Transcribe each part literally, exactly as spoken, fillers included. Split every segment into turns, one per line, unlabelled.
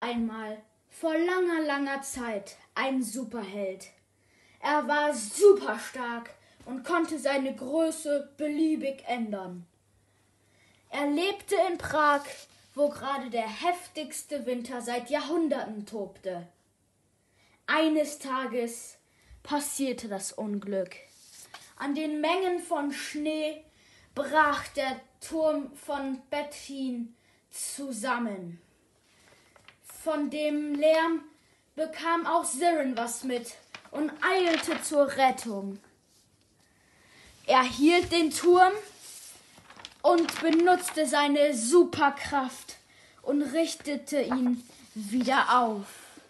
einmal vor langer, langer Zeit ein Superheld. Er war super stark und konnte seine Größe beliebig ändern. Er lebte in Prag, wo gerade der heftigste Winter seit Jahrhunderten tobte. Eines Tages passierte das Unglück. An den Mengen von Schnee brach der Turm von Bettin zusammen. Von dem Lärm bekam auch Siren was mit und eilte zur Rettung. Er hielt den Turm und benutzte seine Superkraft und richtete ihn wieder auf.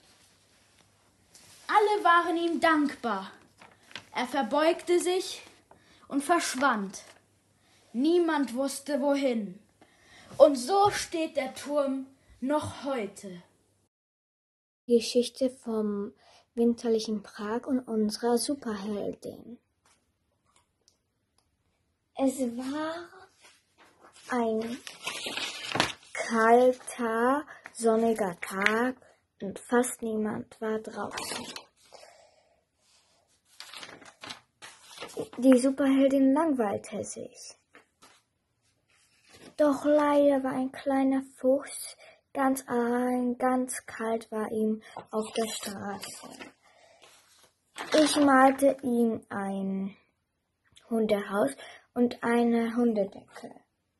Alle waren ihm dankbar. Er verbeugte sich und verschwand. Niemand wusste wohin. Und so steht der Turm noch heute.
Geschichte vom winterlichen Prag und unserer Superheldin. Es war ein kalter, sonniger Tag und fast niemand war draußen. Die Superheldin langweilte sich. Doch leider war ein kleiner Fuchs ganz allein, ganz kalt war ihm auf der Straße. Ich malte ihm ein Hundehaus und eine Hundedecke.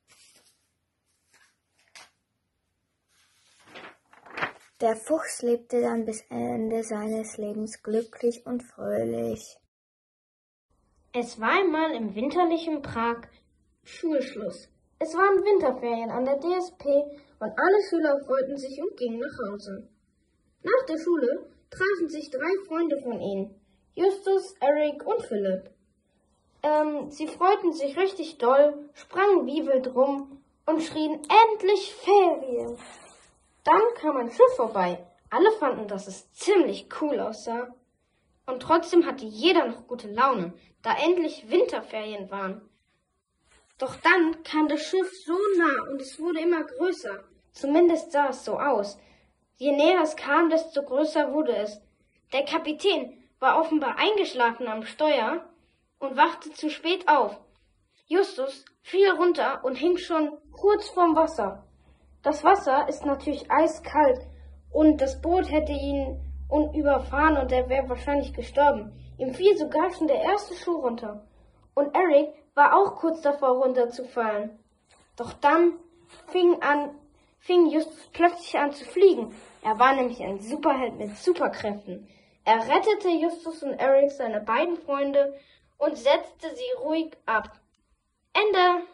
Der Fuchs lebte dann bis Ende seines Lebens glücklich und fröhlich.
Es war einmal im winterlichen Prag Schulschluss. Es waren Winterferien an der D S P und alle Schüler freuten sich und gingen nach Hause. Nach der Schule trafen sich drei Freunde von ihnen, Justus, Eric und Philipp. Ähm, sie freuten sich richtig doll, sprangen wie wild rum und schrien endlich Ferien. Dann kam ein Schiff vorbei. Alle fanden, dass es ziemlich cool aussah. Und trotzdem hatte jeder noch gute Laune, da endlich Winterferien waren. Doch dann kam das Schiff so nah und es wurde immer größer. Zumindest sah es so aus. Je näher es kam, desto größer wurde es. Der Kapitän war offenbar eingeschlafen am Steuer und wachte zu spät auf. Justus fiel runter und hing schon kurz vorm Wasser. Das Wasser ist natürlich eiskalt und das Boot hätte ihn überfahren und er wäre wahrscheinlich gestorben. Ihm fiel sogar schon der erste Schuh runter. Und Eric war auch kurz davor runterzufallen. Doch dann fing, an, fing Justus plötzlich an zu fliegen. Er war nämlich ein Superheld mit Superkräften. Er rettete Justus und Eric, seine beiden Freunde, und setzte sie ruhig ab. Ende!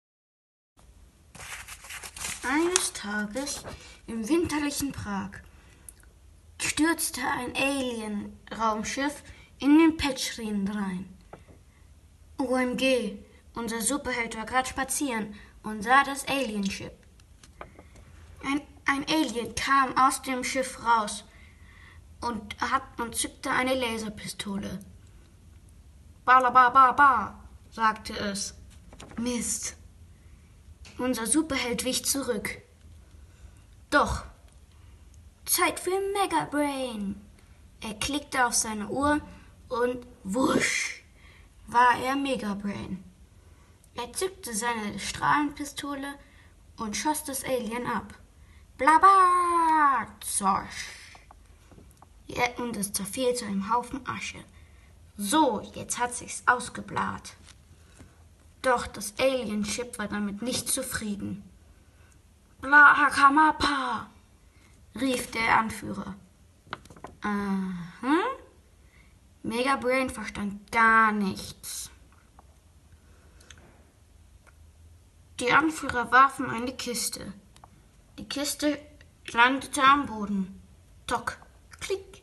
Eines Tages im winterlichen Prag stürzte ein Alien-Raumschiff in den Petschrin rein. O M G, unser Superheld war gerade spazieren und sah das Alienship. Ein, ein Alien kam aus dem Schiff raus und, hat, und zückte eine Laserpistole. Balababa, sagte es. Mist. Unser Superheld wich zurück. Doch, Zeit für Megabrain. Er klickte auf seine Uhr und wusch, war er Megabrain. Er zückte seine Strahlenpistole und schoss das Alien ab. Blaba, zosch. Ja, und es zerfiel zu einem Haufen Asche. So, jetzt hat sich's ausgebläht. Doch das Alienship war damit nicht zufrieden. Blahakamapa, rief der Anführer. Aha. Megabrain verstand gar nichts. Die Anführer warfen eine Kiste. Die Kiste landete am Boden. Tock, klick.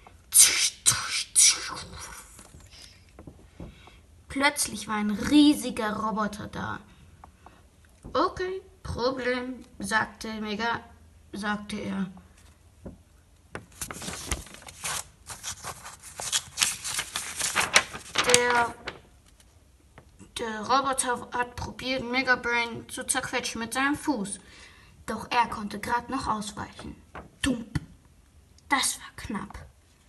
Plötzlich war ein riesiger Roboter da. Okay, Problem, sagte Mega, sagte er. Der, der Roboter hat probiert, Megabrain zu zerquetschen mit seinem Fuß. Doch er konnte gerade noch ausweichen. Dump. Das war knapp.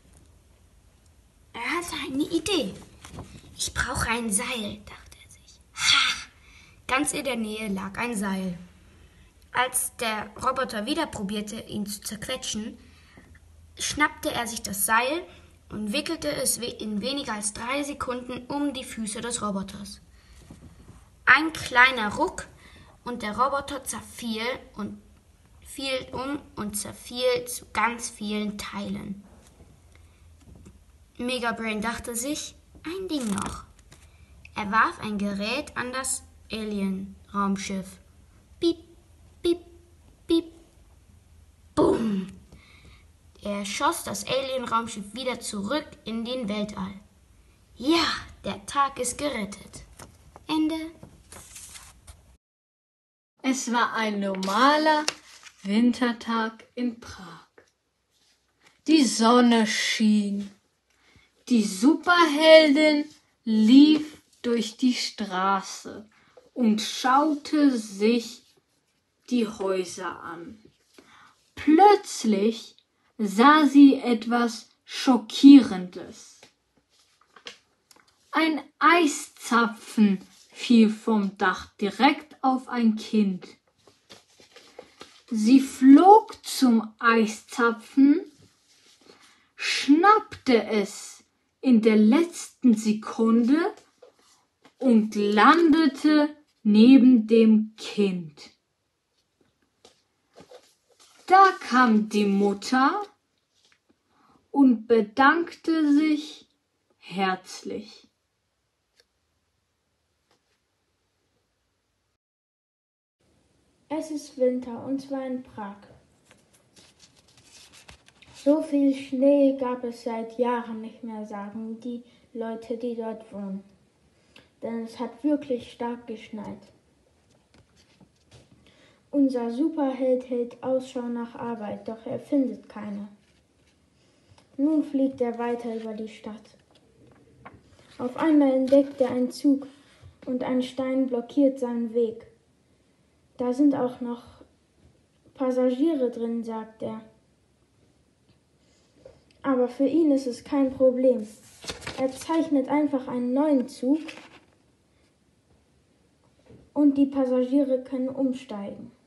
Er hatte eine Idee. Ich brauche ein Seil, dachte er sich. Ha! Ganz in der Nähe lag ein Seil. Als der Roboter wieder probierte, ihn zu zerquetschen, schnappte er sich das Seil und wickelte es in weniger als drei Sekunden um die Füße des Roboters. Ein kleiner Ruck und der Roboter zerfiel und fiel um und zerfiel zu ganz vielen Teilen. Megabrain dachte sich, ein Ding noch. Er warf ein Gerät an das Alien-Raumschiff. Piep, piep, piep. Bumm! Er schoss das Alien-Raumschiff wieder zurück in den Weltall. Ja, der Tag ist gerettet. Ende.
Es war ein normaler Wintertag in Prag. Die Sonne schien. Die Superheldin lief durch die Straße und schaute sich die Häuser an. Plötzlich sah sie etwas Schockierendes. Ein Eiszapfen fiel vom Dach direkt auf ein Kind. Sie flog zum Eiszapfen, schnappte es in der letzten Sekunde und landete neben dem Kind. Da kam die Mutter und bedankte sich herzlich.
Es ist Winter, und zwar in Prag. So viel Schnee gab es seit Jahren nicht mehr, sagen die Leute, die dort wohnen. Denn es hat wirklich stark geschneit. Unser Superheld hält Ausschau nach Arbeit, doch er findet keine. Nun fliegt er weiter über die Stadt. Auf einmal entdeckt er einen Zug und ein Stein blockiert seinen Weg. Da sind auch noch Passagiere drin, sagt er. Aber für ihn ist es kein Problem. Er zeichnet einfach einen neuen Zug und die Passagiere können umsteigen.